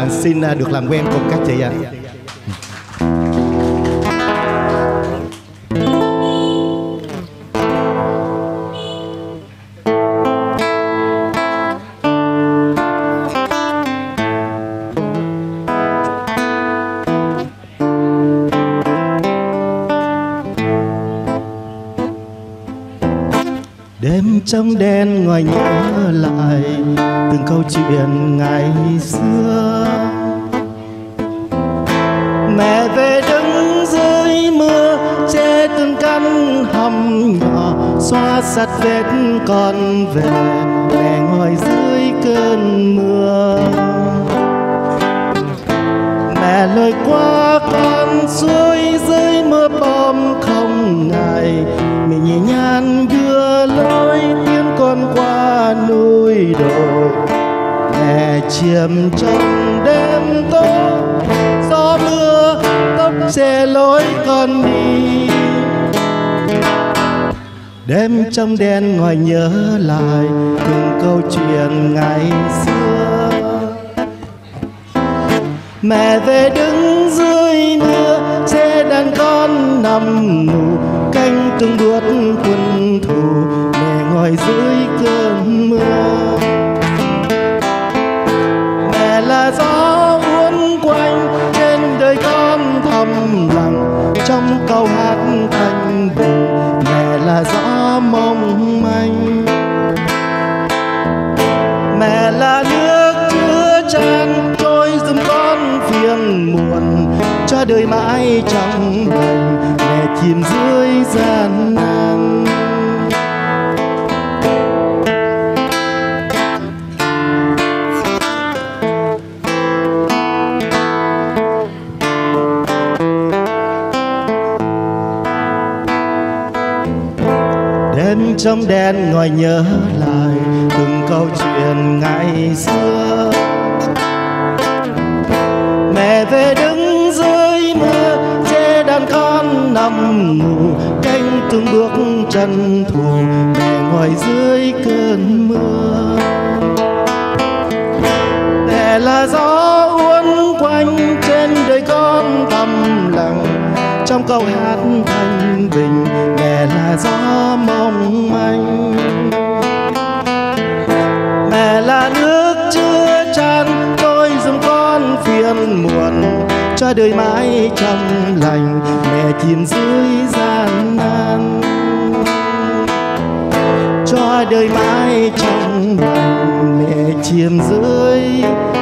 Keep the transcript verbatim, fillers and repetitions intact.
xin được làm quen cùng các chị ạ. Đêm trong đen ngồi nhớ lại từng câu chuyện ngày xưa. Mẹ về đứng dưới mưa che từng căn hầm nhỏ, xóa sạch vết con về. Mẹ ngồi dưới cơn mưa, mẹ lội qua con suối dưới mưa bom không ngày. Mình nhẹ nhàng đưa lối tiến con qua núi đồi. Mẹ chiêm trong đêm tối, gió mưa tóc che lối con đi. Đêm trong đen ngồi nhớ lại từng câu chuyện ngày xưa. Mẹ về đứng dưới mưa che đàn con nằm ngủ, canh từng đuốt quân thù. Mẹ ngồi dưới cơn mưa, mẹ là gió uốn quanh trên đời con thầm lặng trong câu hát thanh bình. Mẹ là gió mong manh, mẹ là nước chứa chan trôi giùm con phiền muộn cho đời mãi trong lành. Mẹ chìm dưới gian nan, đêm trong đen ngồi nhớ lại từng câu chuyện ngày xưa. Mẹ về đứng dưới mưa che đàn con nằm ngủ, canh từng bước chân thù. Mẹ ngồi dưới cơn mưa, mẹ là gió uốn quanh trên đời con thầm lặng trong câu hát thanh bình. Mẹ là gió mong manh, mẹ là nước chứa chan trôi giùm con phiền muộn cho đời mãi trong lành. Mẹ chìm dưới gian nan cho đời mãi trong lành. Mẹ chìm dưới